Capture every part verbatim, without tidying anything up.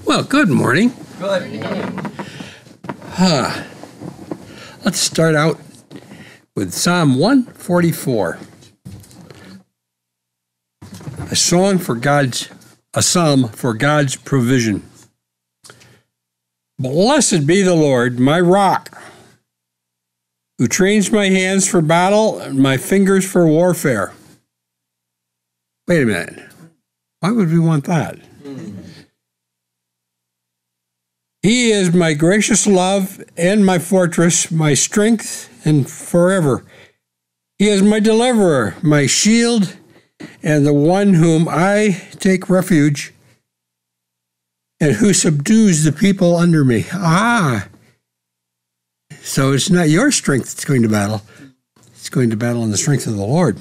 Well, good morning. Good. Uh, let's start out with Psalm one forty-four. A song for God's, a psalm for God's provision. Blessed be the Lord, my rock, who trains my hands for battle and my fingers for warfare. Wait a minute. Why would we want that? He is my gracious love and my fortress, my strength and forever. He is my deliverer, my shield, and the one whom I take refuge, and who subdues the people under me. Ah! So it's not your strength that's going to battle. It's going to battle in the strength of the Lord.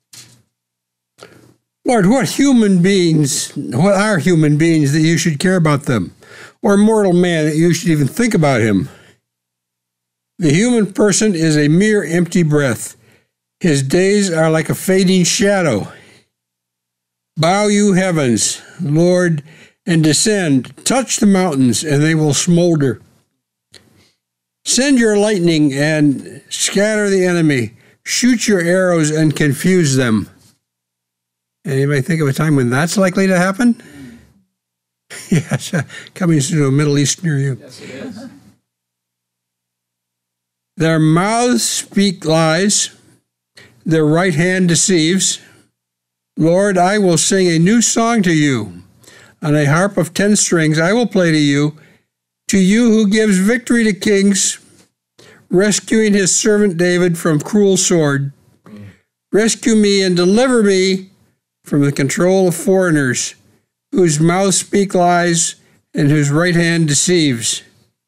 Lord, what human beings, what are human beings that you should care about them? Or mortal man that you should even think about him? The human person is a mere empty breath. His days are like a fading shadow. Bow, you heavens, Lord, and descend. Touch the mountains, and they will smolder. Send your lightning and scatter the enemy. Shoot your arrows and confuse them. Anybody think of a time when that's likely to happen? Yes, uh, coming to a Middle East near you. Yes, it is. Their mouths speak lies. Their right hand deceives. Lord, I will sing a new song to you. On a harp of ten strings I will play to you. To you who gives victory to kings, rescuing his servant David from cruel sword. Rescue me and deliver me from the control of foreigners, whose mouths speak lies and whose right hand deceives.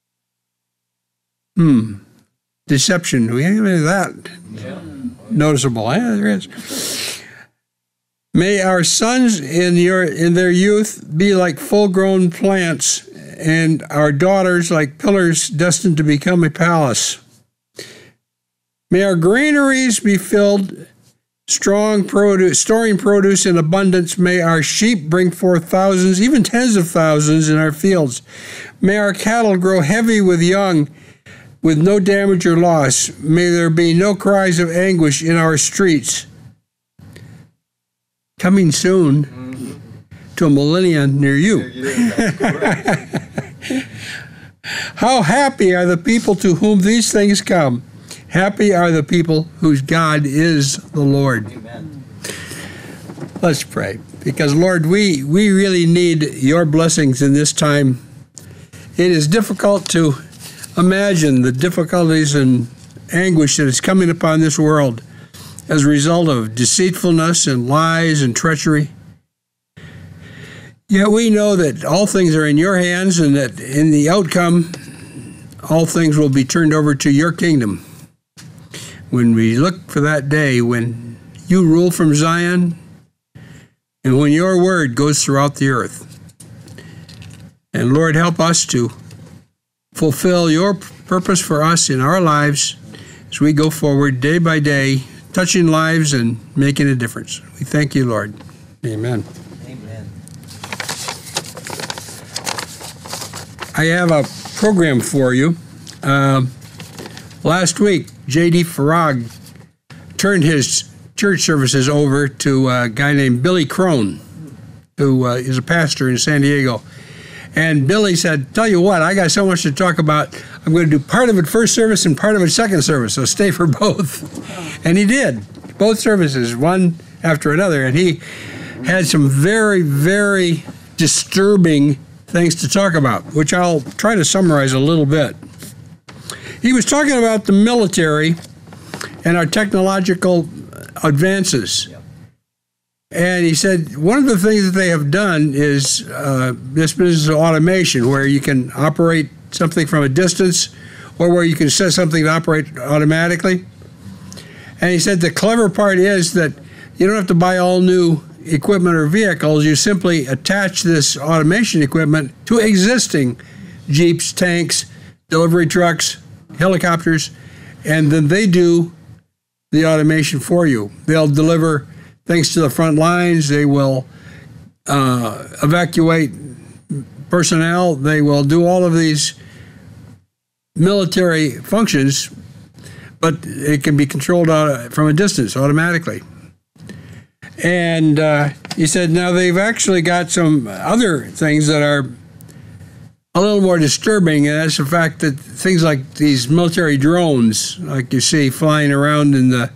Hmm. Deception. We have any of that. Yeah. Noticeable. Yeah, there is. May our sons in your in their youth be like full-grown plants, and our daughters like pillars destined to become a palace. May our granaries be filled, strong produce, storing produce in abundance. May our sheep bring forth thousands, even tens of thousands in our fields. May our cattle grow heavy with young, with no damage or loss. May there be no cries of anguish in our streets. Coming soon mm-hmm. to a millennium near you. Near you. How happy are the people to whom these things come. Happy are the people whose God is the Lord. Amen. Let's pray. Because, Lord, we, we really need your blessings in this time. It is difficult to imagine the difficulties and anguish that is coming upon this world as a result of deceitfulness and lies and treachery. Yet we know that all things are in your hands and that in the outcome, all things will be turned over to your kingdom. When we look for that day when you rule from Zion and when your word goes throughout the earth. And Lord, help us to fulfill your purpose for us in our lives as we go forward day by day, touching lives and making a difference. We thank you, Lord. Amen. Amen. I have a program for you. Uh, last week, J D Farag turned his church services over to a guy named Billy Crone, who uh, is a pastor in San Diego. And Billy said, tell you what, I got so much to talk about. I'm going to do part of it first service and part of it second service, so stay for both. And he did, both services, one after another. And he had some very, very disturbing things to talk about, which I'll try to summarize a little bit. He was talking about the military and our technological advances. And he said one of the things that they have done is uh, this business of automation, where you can operate something from a distance or where you can set something to operate automatically. And he said the clever part is that you don't have to buy all new equipment or vehicles. You simply attach this automation equipment to existing Jeeps, tanks, delivery trucks, helicopters, and then they do the automation for you. They'll deliver things to the front lines. They will uh, evacuate personnel. They will do all of these military functions, but it can be controlled out from a distance automatically. And uh, he said, now they've actually got some other things that are a little more disturbing, and that's the fact that things like these military drones, like you see flying around in the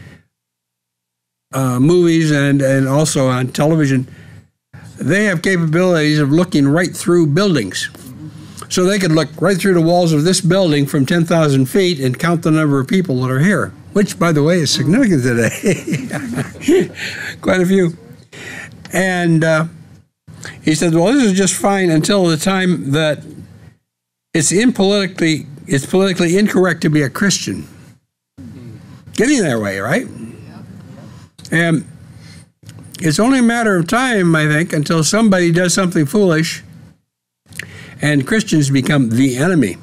uh, movies and, and also on television, they have capabilities of looking right through buildings. So they could look right through the walls of this building from ten thousand feet and count the number of people that are here, which, by the way, is significant today. Quite a few. And uh, he said, well, this is just fine until the time that it's impolitically, it's politically incorrect to be a Christian. Getting that way, right? And it's only a matter of time, I think, until somebody does something foolish and Christians become the enemy.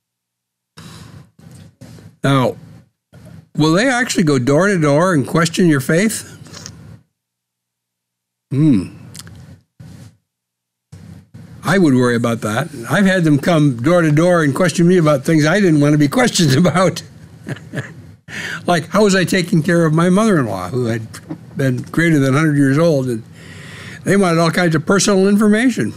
Now, will they actually go door to door and question your faith? Hmm. I would worry about that. I've had them come door to door and question me about things I didn't want to be questioned about. Like, how was I taking care of my mother-in-law, who had been greater than one hundred years old, and they wanted all kinds of personal information.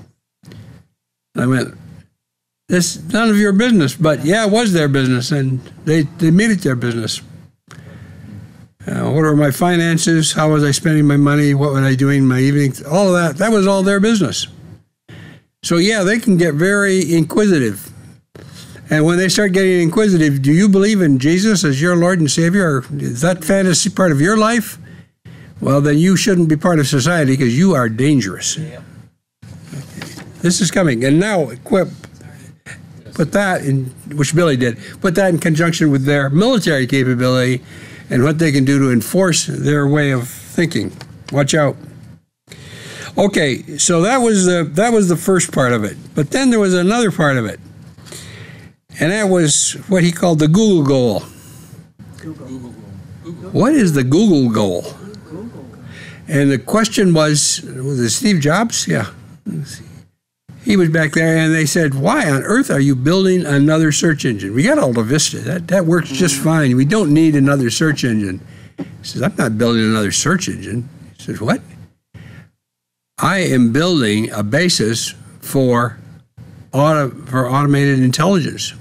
I went, this is none of your business, but yeah, it was their business, and they, they made it their business. Uh, what are my finances? How was I spending my money? What was I doing in my evenings? All of that, that was all their business. So yeah, they can get very inquisitive. And when they start getting inquisitive, do you believe in Jesus as your Lord and Savior? Or is that fantasy part of your life? Well, then you shouldn't be part of society because you are dangerous. Yeah. This is coming. And now, equip, put that in, which Billy did, put that in conjunction with their military capability and what they can do to enforce their way of thinking. Watch out. Okay, so that was the, that was the first part of it. But then there was another part of it. And that was what he called the Google goal. Google. Google. What is the Google goal? Google. And the question was, was it Steve Jobs? Yeah. He was back there, and they said, why on earth are you building another search engine? We got Alta Vista. That, that works just fine. We don't need another search engine. He says, I'm not building another search engine. He says, what? I am building a basis for, auto, for automated intelligence.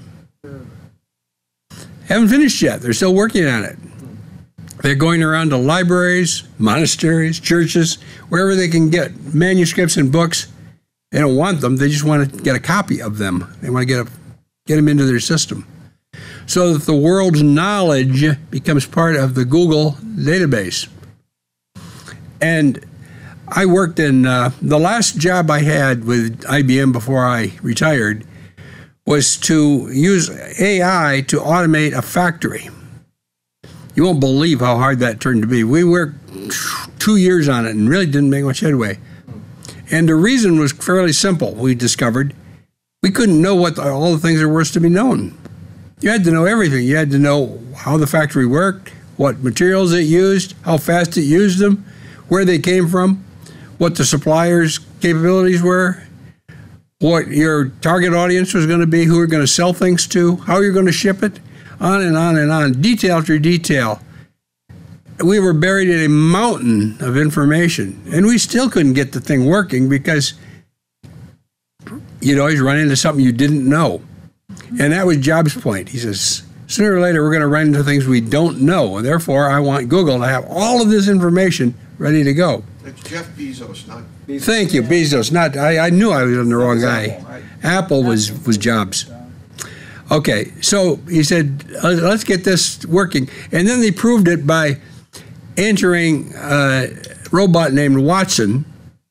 Haven't finished yet. They're still working on it. They're going around to libraries, monasteries, churches, wherever they can get manuscripts and books. They don't want them. They just want to get a copy of them. They want to get a, get them into their system so that the world's knowledge becomes part of the Google database. And I worked in, uh, the last job I had with I B M before I retired was to use A I to automate a factory. You won't believe how hard that turned to be. We worked two years on it and really didn't make much headway. And the reason was fairly simple, we discovered. We couldn't know what the, all the things that were to be known. You had to know everything. You had to know how the factory worked, what materials it used, how fast it used them, where they came from, what the suppliers' capabilities were, what your target audience was going to be, who you're going to sell things to, how you're going to ship it, on and on and on, detail after detail. We were buried in a mountain of information, and we still couldn't get the thing working because you'd always run into something you didn't know. And that was Jobs' point. He says, sooner or later, we're going to run into things we don't know, and therefore I want Google to have all of this information ready to go. It's Jeff Bezos, not Bezos. Thank you, Bezos. Not I, I knew I was on the wrong guy. Apple, right? Apple was, was Jobs. Okay, so he said, let's get this working. And then they proved it by entering a robot named Watson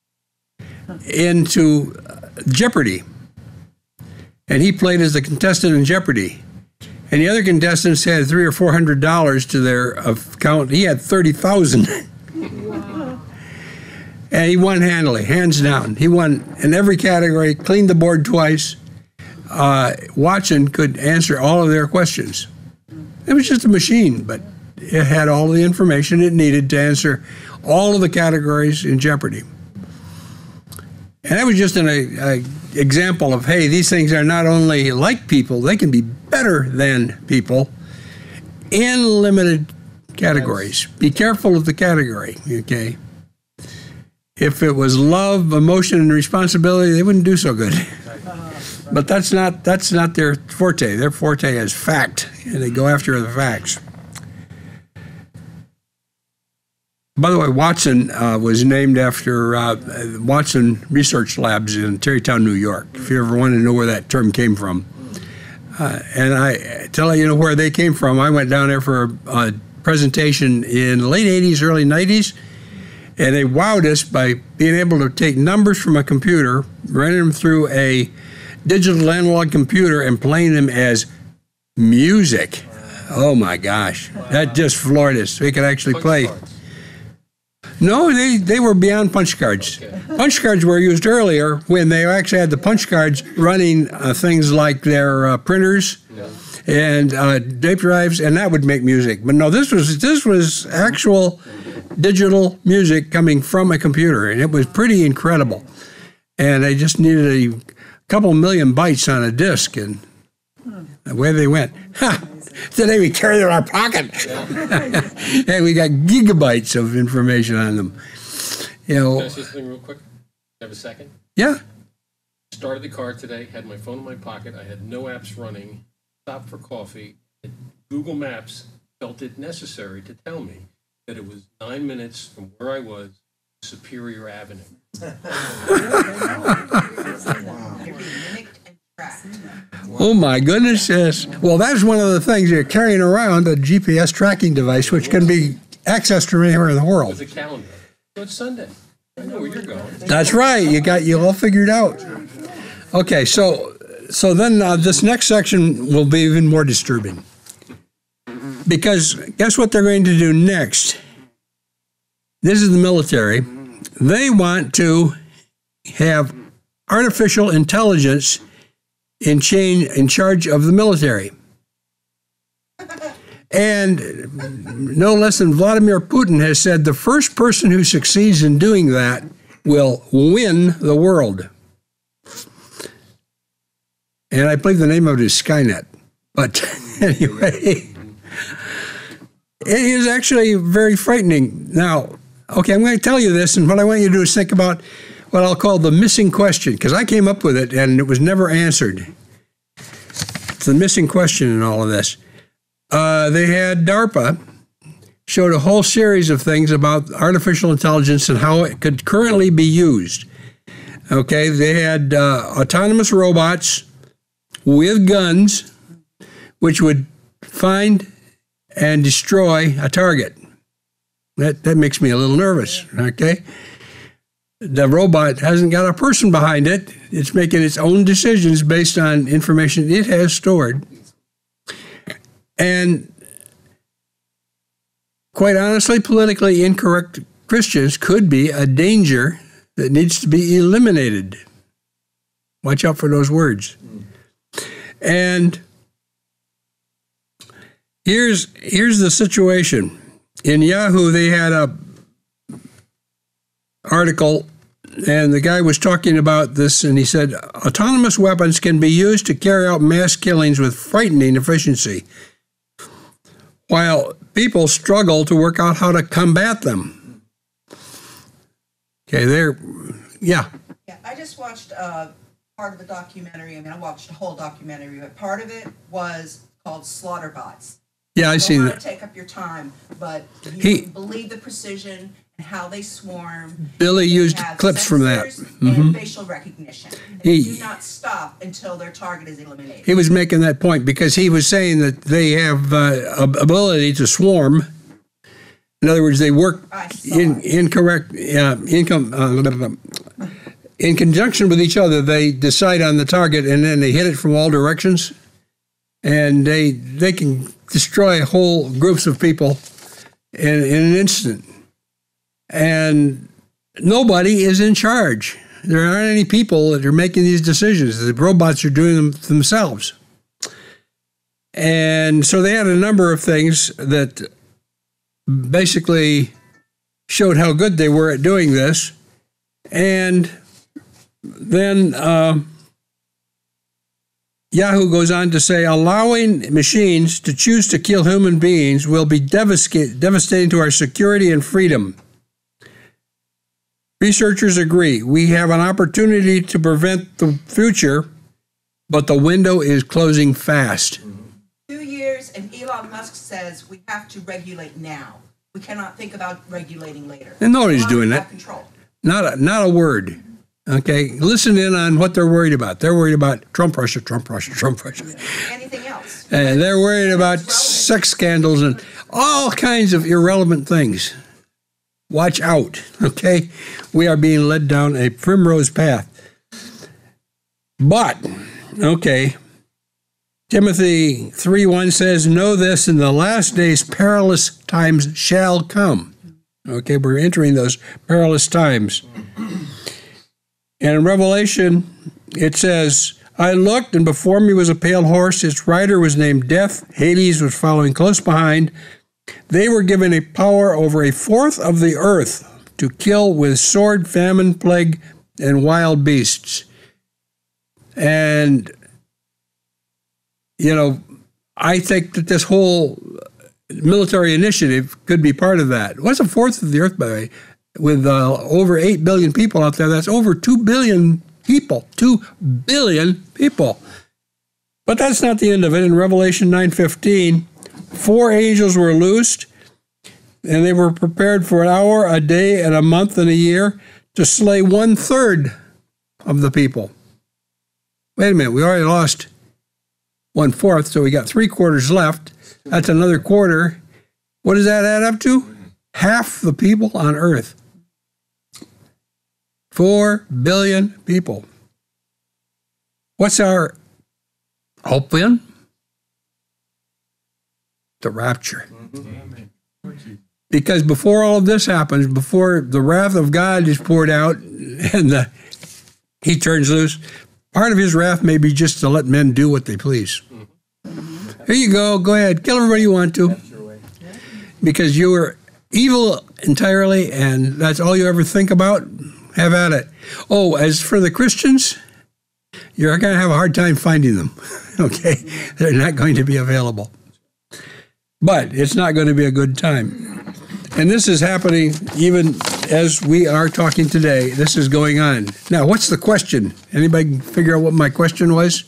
into Jeopardy. And he played as the contestant in Jeopardy. And the other contestants had three or four hundred dollars to their account. He had thirty thousand. Wow. And he won handily, hands down. He won in every category, cleaned the board twice. Uh, Watson could answer all of their questions. It was just a machine, but it had all the information it needed to answer all of the categories in Jeopardy. And that was just an a, example of, hey, these things are not only like people, they can be better than people in limited categories. Be careful of the category, okay? If it was love, emotion, and responsibility, they wouldn't do so good. But that's not that's not their forte. Their forte is fact, and they go after the facts. By the way, Watson uh, was named after uh, Watson Research Labs in Tarrytown, New York, if you ever want to know where that term came from. Uh, and I tell you know where they came from. I went down there for a, a presentation in the late eighties, early nineties, and they wowed us by being able to take numbers from a computer, running them through a digital analog computer, and playing them as music. Oh my gosh, that just floored us. We could actually play. No, they, they were beyond punch cards. Okay. Punch cards were used earlier when they actually had the punch cards running uh, things like their uh, printers yeah. and uh, tape drives, and that would make music. But no, this was this was actual digital music coming from a computer, and it was pretty incredible. And they just needed a couple million bytes on a disc, and away they went. Ha! Today we carry it in our pocket. Yeah. And we got gigabytes of information on them. You know. Can I say something real quick? Have a second? Yeah. Started the car today, had my phone in my pocket, I had no apps running, stopped for coffee. Google Maps felt it necessary to tell me that it was nine minutes from where I was, Superior Avenue. Oh my goodness, yes. Well, that's one of the things. You're carrying around a G P S tracking device, which can be accessed from anywhere in the world. With a calendar. So it's Sunday. I know where you're going. That's right. You got you all figured out. Okay, so so then uh, this next section will be even more disturbing. Because guess what they're going to do next? This is the military. They want to have artificial intelligence in chain in charge of the military. And no less than Vladimir Putin has said the first person who succeeds in doing that will win the world. And I believe the name of it is Skynet. But anyway, it is actually very frightening. Now, okay, I'm going to tell you this, and what I want you to do is think about what I'll call the missing question, because I came up with it and it was never answered. It's the missing question in all of this. Uh, they had DARPA showed a whole series of things about artificial intelligence and how it could currently be used. Okay, they had uh, autonomous robots with guns, which would find and destroy a target. That that makes me a little nervous, okay? The robot hasn't got a person behind it. It's making its own decisions based on information it has stored. And quite honestly, politically incorrect Christians could be a danger that needs to be eliminated. Watch out for those words. And here's here's the situation. In Yahoo, they had a article, and the guy was talking about this, and he said, autonomous weapons can be used to carry out mass killings with frightening efficiency, while people struggle to work out how to combat them. Okay, there, yeah. Yeah, I just watched uh, part of the documentary. I mean, I watched the whole documentary, but part of it was called Slaughterbots. Yeah, I seen that. I don't want to take up your time, but you He- believe the precision and how they swarm. Billy They used have clips from that. sensors Mhm. and facial recognition. And He- they do not stop until their target is eliminated. He was making that point because he was saying that they have uh, ab- ability to swarm. In other words, they work I saw in it. incorrect uh, income uh, in conjunction with each other. They decide on the target and then they hit it from all directions, and they they can destroy whole groups of people in, in an instant. And nobody is in charge. There aren't any people that are making these decisions. The robots are doing them themselves. And so they had a number of things that basically showed how good they were at doing this. And then uh, Yahoo goes on to say, allowing machines to choose to kill human beings will be devastate, devastating to our security and freedom. Researchers agree. We have an opportunity to prevent the future, but the window is closing fast. Two years, and Elon Musk says we have to regulate now. We cannot think about regulating later. And nobody's doing that. Control. Not a, not a word. Okay, listen in on what they're worried about. They're worried about Trump Russia, Trump Russia, Trump Russia. Anything else? And they're worried about sex scandals and all kinds of irrelevant things. Watch out, okay? We are being led down a primrose path. But, okay, Timothy three one says, know this, in the last days perilous times shall come. Okay, we're entering those perilous times. And in Revelation, it says, I looked, and before me was a pale horse. Its rider was named Death. Hades was following close behind. They were given a power over a fourth of the earth to kill with sword, famine, plague, and wild beasts. And, you know, I think that this whole military initiative could be part of that. What's a fourth of the earth, by the way? With uh, over eight billion people out there, that's over two billion people. two billion people. But that's not the end of it. In Revelation nine fifteen, four angels were loosed, and they were prepared for an hour, a day, and a month, and a year to slay one-third of the people. Wait a minute, we already lost one-fourth, so we got three quarters left. That's another quarter. What does that add up to? Half the people on earth. Four billion people. What's our hope then? The rapture. Because before all of this happens, before the wrath of God is poured out and the, he turns loose, part of his wrath may be just to let men do what they please. Here you go. Go ahead. Kill everybody you want to. Because you are evil entirely, and that's all you ever think about. Have at it. Oh, as for the Christians, you're going to have a hard time finding them. Okay? They're not going to be available. But it's not going to be a good time. And this is happening even as we are talking today. This is going on. Now, what's the question? Anybody figure out what my question was?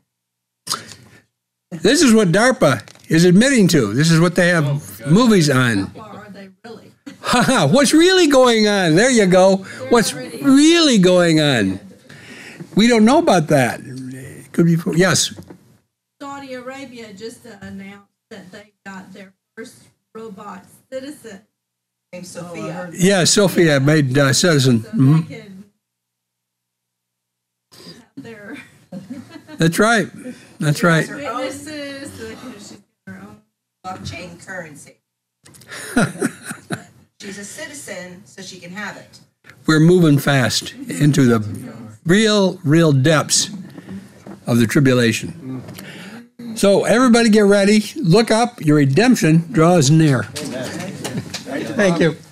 This is what DARPA is admitting to. This is what they have oh, movies on. How far are they really? Haha, what's really going on? There you go. They're What's really going on? We don't know about that. It could be, yes. Saudi Arabia just announced that they got their first robot citizen. Named Sophia. Yeah, Sophia made uh, citizen. So mm-hmm. they can have their That's right. That's right. witnesses. So they can she's their own blockchain currency. She's a citizen, so she can have it. We're moving fast into the real, real depths of the tribulation. So everybody get ready. Look up. Your redemption draws near. Thank you.